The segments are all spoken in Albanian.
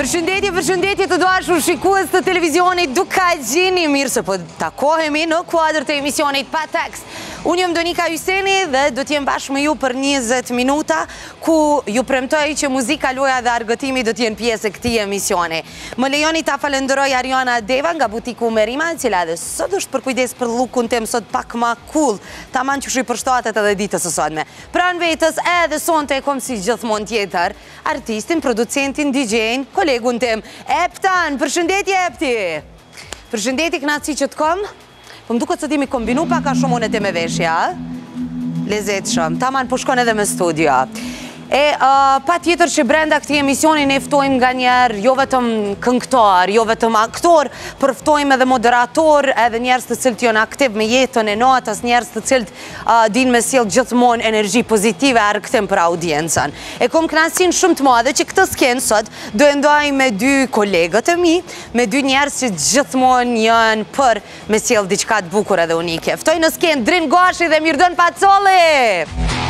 Përshëndetje të dashur shikues të televizionit Dukaqini, mirë se po takohemi në kuadër të emisionit Pa Tekst. Unë jam Donika Hyseni dhe do t'jem bashkë me ju për 20 minuta ku ju premtoj që muzika, loja dhe argëtimi do t'jen pjesë e këtij emisioni. Më lejoni ta falenderoj Ariana Deva nga butiku Merima, e cila edhe sot është për kujdes për lukun tem sot pak ma cool, taman që shi përshtatet edhe ditës së sotme. Pran vetës edhe sonte e kom si gjithmonë tjetër, artistin, producentin, DJ-n, kolegun tem, Eptan. Përshëndetje Epti! Përshëndetje knaci që t'kom? Po më duket se ti mi kombinu pak a shumë unë e te me veshja, lezet shumë, taman po shkon edhe me studio. Pa tjetër që brenda këti emisioni ne ftojmë nga njerë, jo vetëm këngëtar, jo vetëm aktor, për ftojmë edhe moderator, edhe njerës të cilët janë aktiv me jetën e natës, njerës të cilët din me sjell gjithmonë energji pozitive argëtim për audiencën. E kom kënaqësinë shumë të madhe që këtë skenë sot do e ndaj me dy kolegët e mi, me dy njerës që gjithmonë janë për me sjell diçka të bukur edhe unike. Ftoj në skenë Drin Gashi dhe Mirdon Pacolli!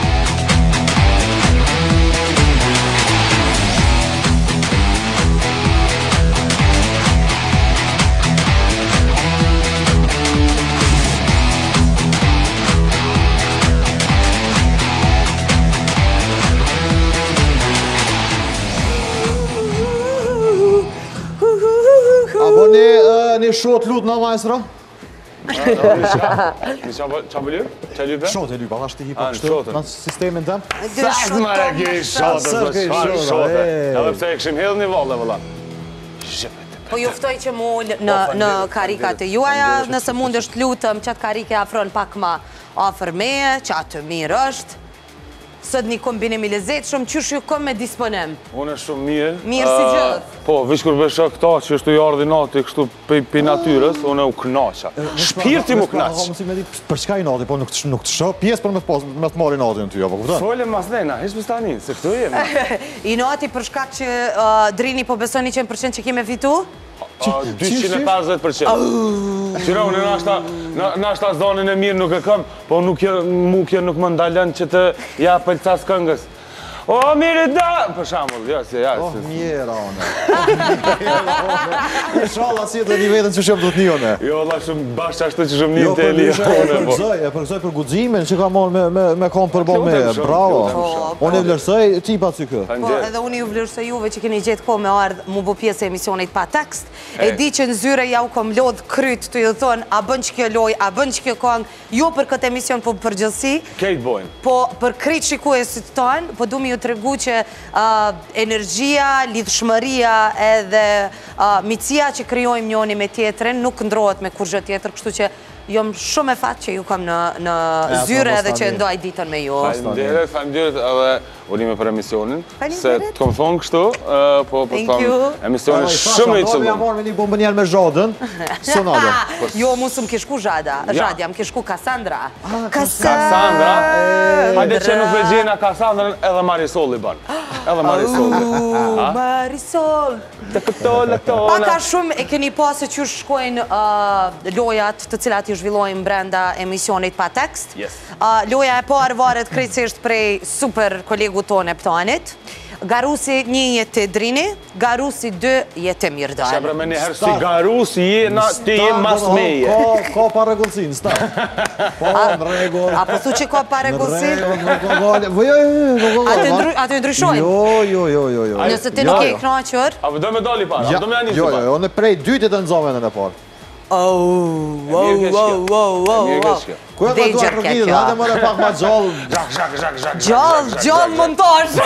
Një shot lut në majsra? Qa bëllur? Qa lype? Shot e lypa, ashtë të hipa kështu në sistemin tem. Sa më e ki shotët, shotët. Edhe pse e këshim hedhë një valë, vëlla. Po juftoj që mu në karikat e juaja, nëse mund është lutëm që atë karike afron pak ma afer meje, që atë mirë është. Sot një kombinim i lezet shumë, qësh ju kom me disponem? Unë e shumë mirë. Mirë si gjithë? Po, vish kur besha këta që është u jardi nati kështu për natyres, unë e u knaqa. Shpirti mu knaq. Për çka i nati, po nuk të shoh, pjesë për me të marri natin ty, apo kupton? Folem mas nena, hiç më stanin, se këtu jemi. I nati për shkak që Drini po besoni 100% që kime fitu? 250%. Qira, unë në ashta zonën e mirë nuk e kam, po mukje nuk më ndalen që të ja pëlcas këngës. O, mirë da! Për shambull, jasë. Oh, mjera, one. Shala si të një vetën që shumë do të një, one. Jo, la shumë bashkë ashtë që shumë një të e lija, one. E përgëzoj për gudzimin që ka morë me kom përbol me. Bravo. Unë e vlerësoj, ti pa që kë. Po, edhe unë ju vlerësoj juve që keni gjetë ko me ardhë mu bu pjesë e emisionit Pa Tekst. E di që në zyre ja u kom lodhë kryt të ju thonë, a bën që kjo loj, a bën që kjo kong, jo për këtë emision, po për përgjithsi. Kejtë bojnë. Po, për kryt shikuesit tonë, po du mi ju të regu që energjia, lidhshmëria edhe mitësia që kryojmë njoni me tjetërin nuk ndrohet me kur gjë tjetër, kështu që jom shumë e fatë që ju kam në zyre edhe që ndoj ditën me ju. Falemderit edhe urime për emisionin, se të kom thonë kështu, po thonë emisionin shumë i cëllon. Jam morë me një bombë njerë me Zhadën, sonado. Jo, mu së më kishku Zhadja, më kishku Kassandra. Kassandra? Hajde që nuk vegjena Kassandrën edhe Marisol i banë. Edhe Marisol. Marisol. Paka shumë e keni pasë që shkojnë lojat të cilat i zhvillojnë brenda emisionit Pa Tekst. Loja e parë varet krejtësisht prej super kolegu tonë Eptanit. Garusi 1 jetë Drini, Garusi 2 jetë Mirdon. Shepre me njëherë si Garusi ti je mas meje. Ka pa regullësin, sta. Po, në regull. A po thu që ka pa regullësin? A të ndryshojnë? Jo. Nëse ti nuk e i knaqër? A do me dali parë, a do me anisë parë? Jo, në prej dytit e nëzome në parë. Ku e ka duar rëgjidhë, hajde mëre pak ma gjallë. Gjallë montash.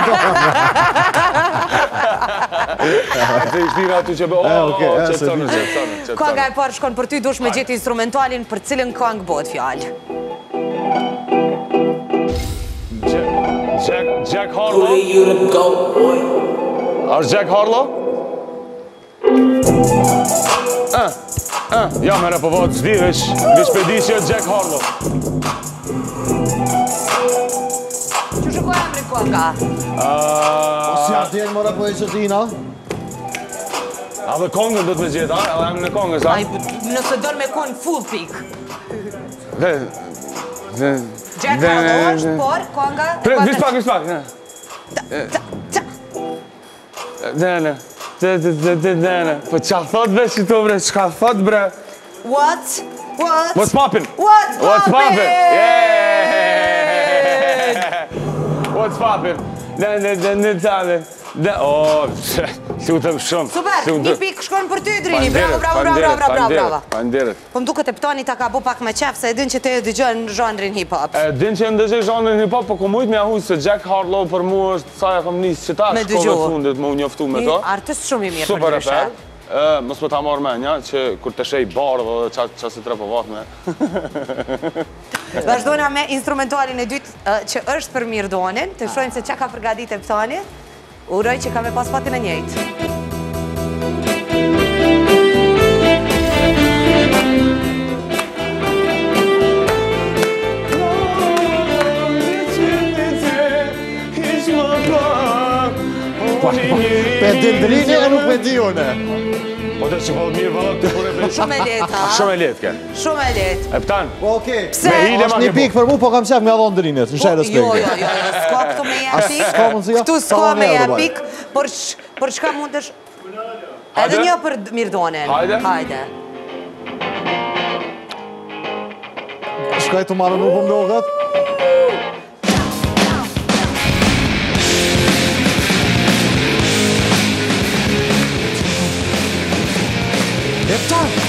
Të ishtina aty që qëtësonë. Kënga e parë shkon për ty, dush me gjithë instrumentalin për cilën këngë bëhet fjallë. Jack Harlow? Arë Jack Harlow? Ja, mere, po vëtë zdi, veç pedisje Jack Harlow. Që shukoj emri kënga? Si atjen mëra po e qëtina? A dhe kongën do të me gjitha, edhe emri në kongës, a? Nëse dërë me konë full pik. Jack Harlow është, por, kënga... Vish pak. Ne. Po qa thot bre që to bre, qka thot bre? What's poppin'? What's poppin'? What's poppin'? Lutem shumë. Super, një pikë shkon për ty, Drini. Bravo. Faleminderit. Po më duket e Ptoni ta ka bu pak me qef, se e din që te dëgjon zhanrin hip-hop. E din që ndëgjoj zhanrin hip-hop, po ku mujt me ahuj se Jack Harlow për mu është sa ja kom nisë që ta shkove fundit më njoftu me to. Artist shumë i mirë për Super ndryshe. Mos më ta marrë menja, që kur të shej bardhë dhe qasi tre po vat me. Vazhdojna me instrumentalin e dytë që është për Mirdonin, të shojmë se qa ka përgadit e Ptoni. Uroj që ka me pas fatin e njejtë. Pe Dindrini e nuk me di une. Po të që vëllë mirë vëllë të kure për Shumë e letë, ha? Shumë e letë ke. Shumë e letë. E Ptan. Po okej. Pse? Është një pikë për mu, po kam qef me adhon Drinit, në shaj respekti. Jo, s'ka këtu me jepik. S'ka mundësia? Këtu s'ka me jepik, por çka mund të edhe një për Mirdonin. Hajde. Shkaj të marrë nuk më dogat. Heptan!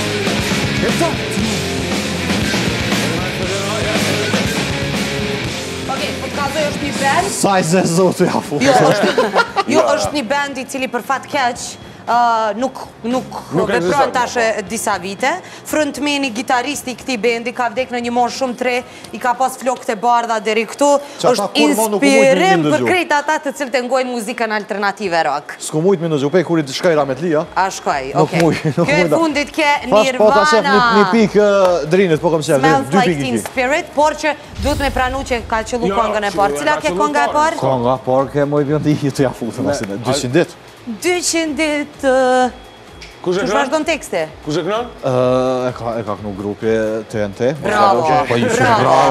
Okej, po të kazoj është një band. Saj ze zotu ja fu. Jo, është një band i cili për fat keq nuk vepron tash disa vite. Frontmeni, gitaristi i këtij bendi ka vdek në një moshë shumë tre, i ka pas flokët e bardha deri këtu. Është inspirim për krejt ata të cilët e ngojnë muzikën alternative rock. S'ku mujt me në gjupe, kur i të shkaj ramet lia. A shkoj, okej. Nuk Kjo e fundit ke Nirvana. Po ta shef një pikë Drinit, po kam qef, Smells 2 Like pikë Teen iki. Spirit, por që duhet me pranu që ka qëllu kongën e parë. Cila ke konga e parë? Konga, por ke moj bjën të i të ja futën asine, 200 dit. 200 ditë... Kush e Që kënon? vazhdon tekste? Kush e kënon? E ka kënu grupi TNT. Bravo, bravo.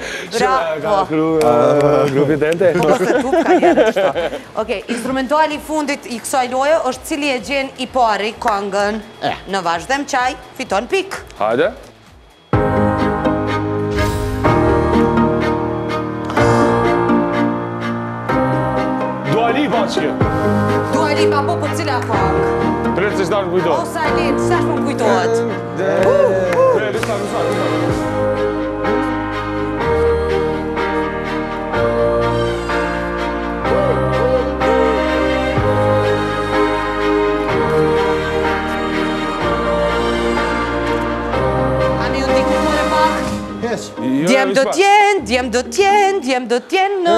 Grupi TNT. Po se tup ka jetë qëto. Okej, instrumentali fundit i kësaj loje është cili e gjen i pari kongën në vazhdem qaj, fiton pik. Hajde. Dua Lipa që Dua Lipa po për cila kongë? Pretë që shtarë më kujtojtë. O, sa letë, sa shmë më kujtojtë? Rësa. Ani unë diku more pak? Yes. Djem do t'jen në...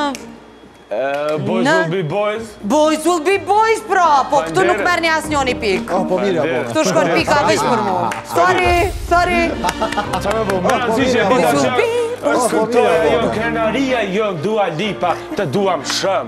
Boys will be boys. Boys will be boys, pra! Po këtu nuk merë një asë njoni pik. Po mirja, po. Këtu shkon pika veç për mu. Sorry. Qa me po, më nëzi që dita që është këtoja jo, krenaria jo, Dua Lipa, të duam shëm.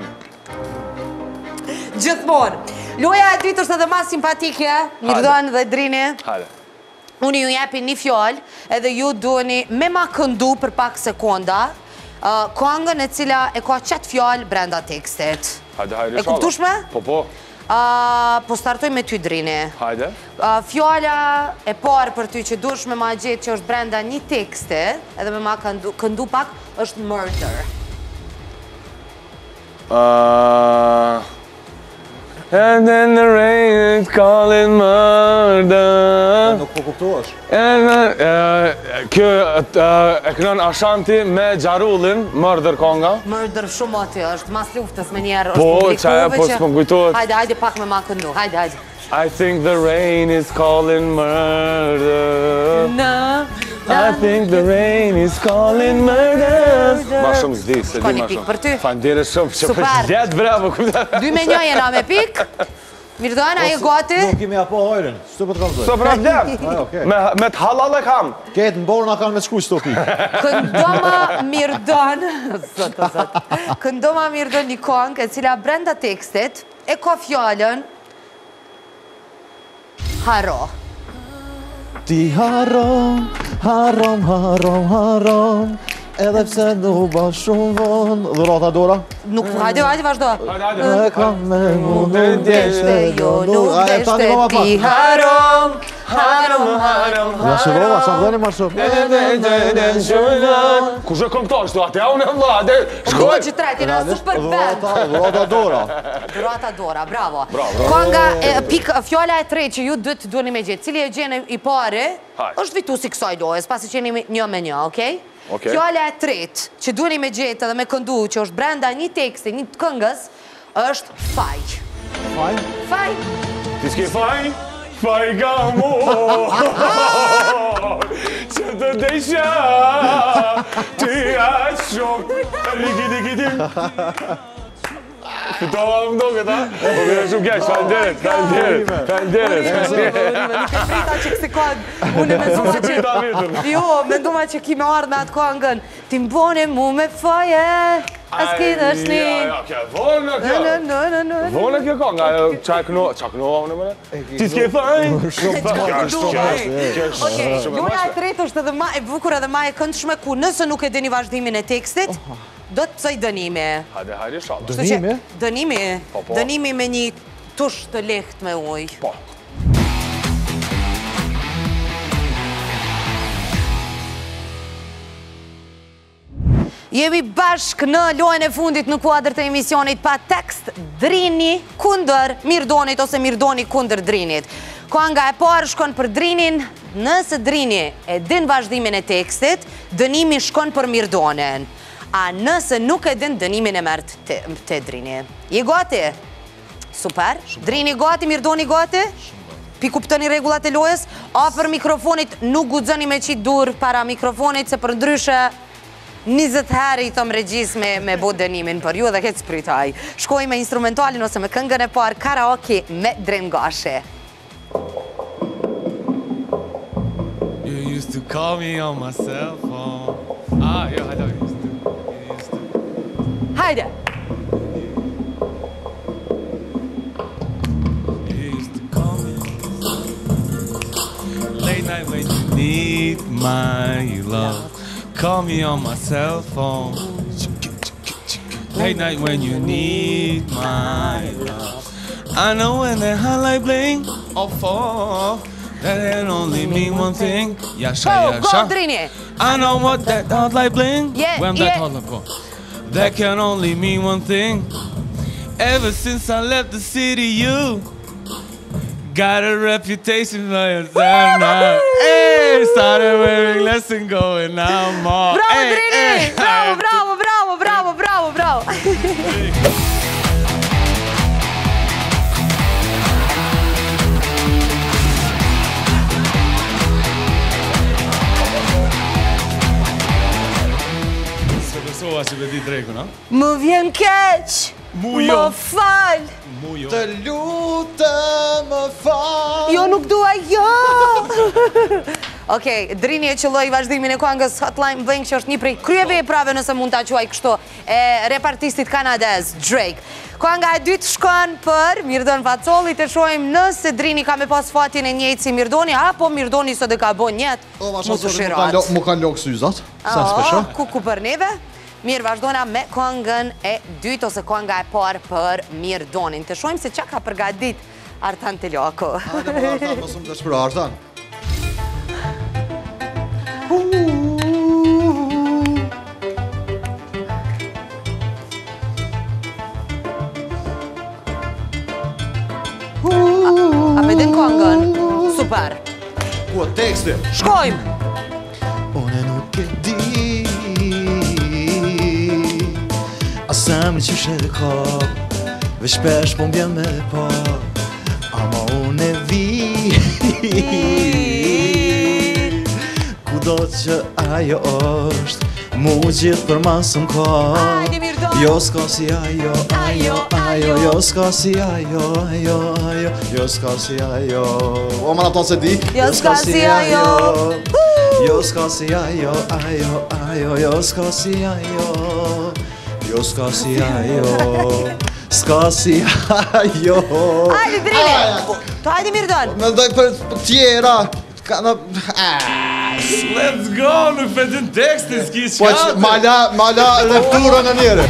Gjithmonë. Loja e dytë është edhe mas simpatike, Mirdon dhe Drini. Hajde. Unë ju jepi një fjallë, edhe ju duheni me ma këndu për pak sekonda, kongën e cila e ka qatë fjallë brenda tekstit. Hajde, E kuptushme? Po. Po startoj me ty, Drini. Hajde. Fjalla e parë për ty që dush me ma gjithë që është brenda një teksti, edhe me ma këndu pak, është Murder. And then the rain is calling murder. Nuk po kuptohesh. Kjo e kënon Ashanti me Gjarullin, Murder konga. Murder shumë aty është, mas luftës me njerë është Po, publikove qaja po s'po kujtohet. Hajde pak me ma këndu, hajde. I think the rain is calling murder. I think the rain is calling murder. Ma shumë zdi, se di ma shumë. Për ty. Fandire shumë, që për gjithë bravo. 2-1 jena me pik. Mirdon, a e gati? Nuk kemi apo hojrën, s'tu po të kam Së zoj. problem, okej. me të halal e kam. Ketë në borë nga kanë me të shkuj stopi. Këndoma Mirdon, këndoma Mirdon një kongë e cila brenda tekstit e ka fjallën Haro. Ti harom, edhe pse nuk ba shumë vonë. Dhurata Dora. Nuk, hajde, vazhdo. E kam me mu nuk deshte jo nuk deshte ti harom. Ja shëvrova, sa dheni ma shumë. Kush e këngëtar shtu, atja unë e vlade, Shkoj që treti, në super band. Dhurata Dora. Dhurata Dora, bravo. Konga, fjalla e tre që ju dhëtë duheni me gjithë, cili e gjene i pare, është vitusi kësaj lojës, pasi që jeni një me një, okej? Fjalla e tretë që duheni me gjithë edhe me këndu, që është brenda një teksti, një këngës, është faj. Faj? Faj. Ti s'ke faj? Faj ka mu, që të desha, ti aqë shumë, rikiti. Fitova më do këta, po mire shumë kesh, falenderit. Nuk e frita që kësi kod, unë me nduma që... Jo, me nduma që ki me ardhë me atë kongën, ti mbone mu me faje, as ki dëshni. Volë kjo. Volë kjo konga, qaknova unë mëre? Ti s'ke fajn? Luna e tretë është edhe ma e bukur edhe ma e këndshme ku nëse nuk e dini vazhdimin e tekstit, do të coj dënimi. Hajde, shala. Dënimi? Dënimi. Dënimi me një tush të leht me uj. Po. Jemi bashk në lojën e fundit në kuadrë të emisionit pa tekst Drini kundër Mirdonit ose Mirdoni kundër Drinit. Koanga e parë shkon për Drinin, nëse Drini e din vazhdimin e tekstit, dënimi shkon për Mirdonin. A nëse nuk e din, dënimin e mërë të Drini. Je gati? Super. Drini gati, Mirdoni gati? Pi kuptoni regullat e lojës? A për mikrofonit nuk guxoni me qitë dur para mikrofonit, se për ndryshe 20 herë i thom regjis me bo dënimin për ju dhe këtë spritaj. Shkoj me instrumentalin ose me këngën e parë karaoke me Drengashe. You used to call me on my cell phone. Ja, hajde. Hajde! You used to call me late night when you need my love. Call me on my cell phone. Late night when you need my love. I know when that highlight bling off, that can only mean one thing. Go, Drini! I know what that highlight bling. When that highlight bling. That can only mean one thing. Ever since I left the city, you got a reputation for yourself now. Hey, started wearing less and going now more. Bravo, Drini! Bravo. Më vjen keq, më fal. Të lutë më fal. Jo, nuk dua, jo. Okej, Drini e qëlloj vazhdimin e kuangës Hotline Bling, që është një prej kryeve e prave nëse mund ta quaj kështu, e repartistit kanadez, Drake. Kuanga e dytë shkon për Mirdon Facolli, të shojmë nëse Drini ka me pas fatin e njëjtë si Mirdoni, apo Mirdoni sot e ka bo njët, mu të shirat. Mu kanë lokë syzat, sa spesha. Ku për neve? Mirë, vazhdojna me kuangën e dytë ose kuanga e parë për Mirdonin. Të shojmë se qa ka përgadit Artan Teljako. Hajde për Artan, më shumë të shpër Artan. A me din kuangën? Super. Ku e teksti? Shkojmë! Une nuk e di Asa me qyshe dhe ka Vesh pesh po mbjen me pa Ama une vi Kudo që ajo është Mu gjithë për masën ka Hajde, Mirdon! Jo s'ka si ajo Jo s'ka si ajo Jo s'ka si ajo O më në tonë se di Jo s'ka si ajo Jo s'ka si ajo Jo s'ka si ajo Jo s'ka si ajo S'ka si ajo Hajde, Drini! To hajde, Mirdon! Me ndoj për tjera Let's go, nuk fedin tekstin, s'ki Po që ma la lepturën e njëre.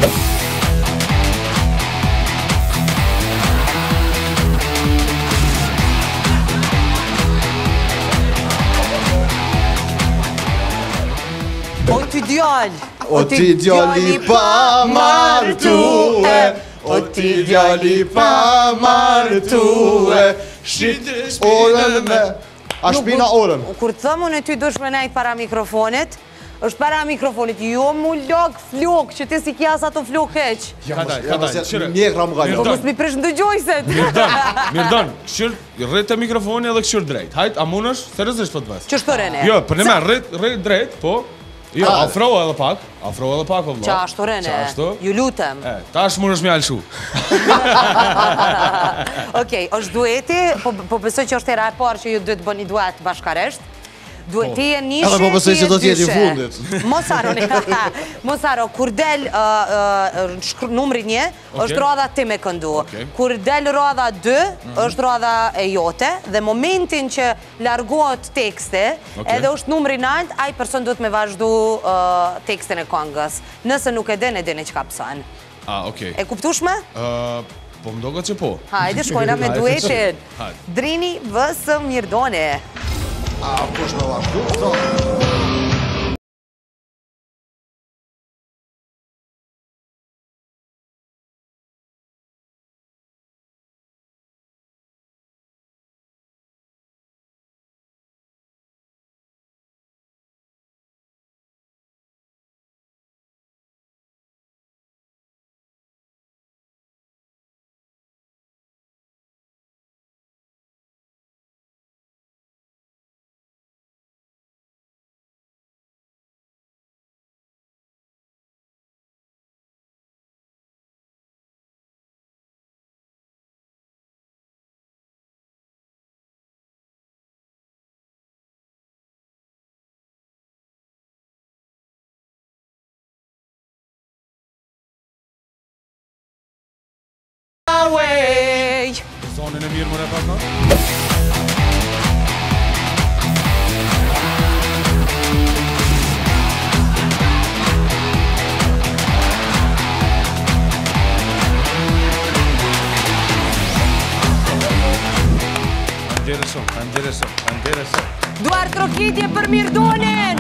O ti djall. O ti djalli pa martue, o ti djalli pa martue, shit orën me... A shpina orën. Kur të thëmë unë e ty dush me nejtë para mikrofonit, është para mikrofonit, jo mu lok flok, që ti si kjas ato flok heq. Kadaj, qyre. Mjekra më Po gallon. mos mi prish ndëgjojset. Mirdon, këshyr, rrit të mikrofoni edhe këshyr drejt. Hajt, a munësh? Seriozisht po të ves. Që shto rene? Jo, për në me, rrit drejt, po. Jo, afro edhe pak, o vla. Qa ashtu rene? Ju lutem. Tash munësh me alëshu. Okej, është dueti, po besoj që është era e parë që ju duhet bëni duet bashkaresht. Dueti e nishe, Edhe po besoj që do t'jeti dyshe. fundit. Mosaro, kur del numri 1, është radha ti me këndu. Kur del radha 2, është radha e jote. Dhe momentin që largohet tekste, edhe është numri 9, aj person duhet me vazhdu tekstin e këngës. Nëse nuk e dene që ka pësan. Okej. E kuptushme? Po më doga që po. Hajde, shkojna me duetin. Drini vs Mirdoni. A, kush me vazhdu? Zonin e mirë më në pak, no? Faleminderit shumë. Duar trokitje për Mirdonin!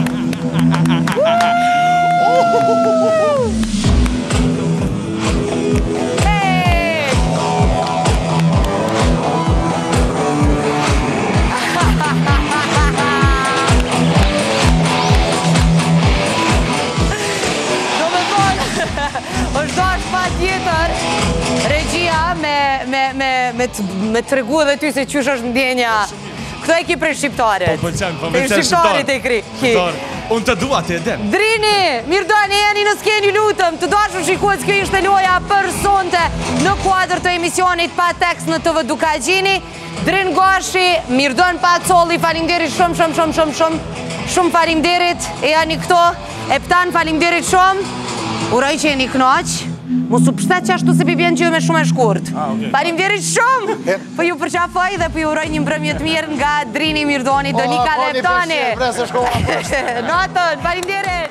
është dash pa tjetër regjia me të regu edhe ty se qysh është ndjenja. Këto e ki prej shqiptarit. Po pëlqen Prej shqiptarit e kri. Unë të dua, ti e den. Drini, Mirdoni, jeni në skeni lutëm, të dashur shikues, kjo ishte loja për sonte në kuadër të emisionit Pa Tekst në TV Dukagjini. Drin Gashi, Mirdon Pacolli, falimderit shumë falimderit, e janë i këto, Eptan, falimderit shumë, uroj që jeni knoq, mos u pështet që ashtu se pipjen që ju me shumë e shkurt. Falimderit shumë, për ju përqafoj dhe për ju uroj një mbrëmje të mirë nga Drini, Mirdoni, Donika dhe Eptani. Natën, falimderit!